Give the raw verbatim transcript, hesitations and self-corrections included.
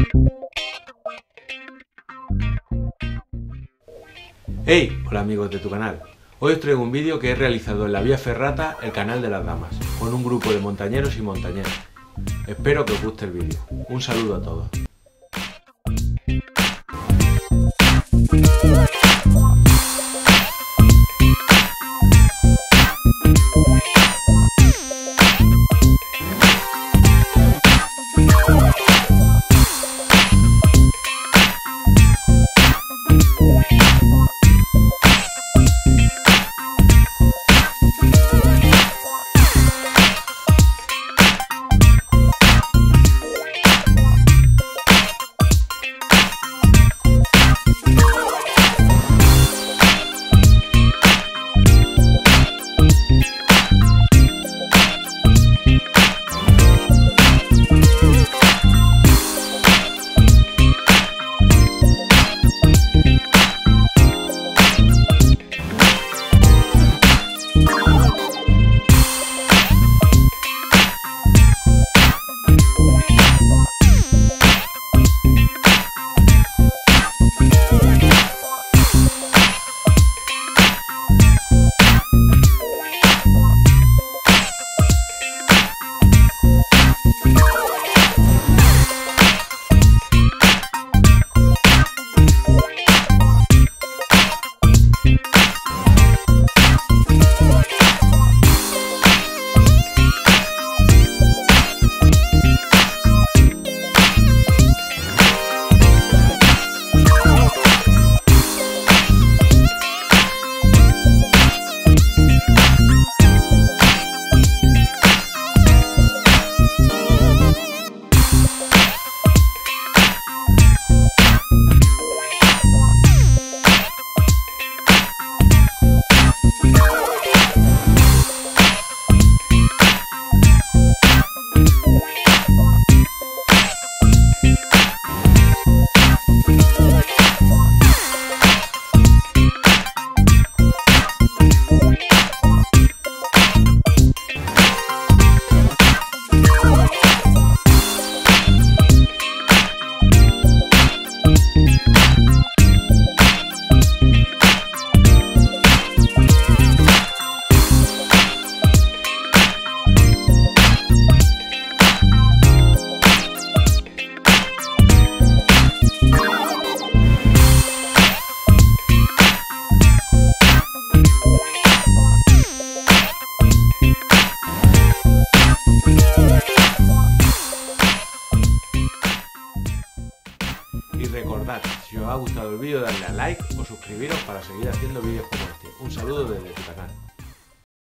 Hey, hola amigos de tu canal. Hoy os traigo un vídeo que he realizado en la Vía Ferrata, el canal de las damas, con un grupo de montañeros y montañeras. Espero que os guste el vídeo. Un saludo a todos. Y recordad, si os ha gustado el vídeo, darle a like o suscribiros para seguir haciendo vídeos como este. Un saludo desde tu canal.